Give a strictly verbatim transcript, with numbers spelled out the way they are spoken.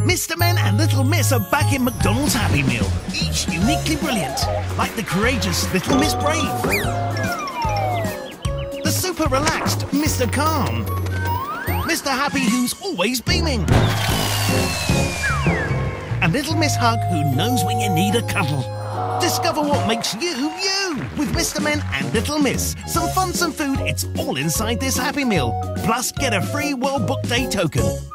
Mister Men and Little Miss are back in McDonald's Happy Meal, each uniquely brilliant, like the courageous Little Miss Brave, the super relaxed Mister Calm, Mister Happy who's always beaming, and Little Miss Hug who knows when you need a cuddle. Discover what makes you, you, with Mister Men and Little Miss. Some fun, some food, it's all inside this Happy Meal. Plus, get a free World Book Day token.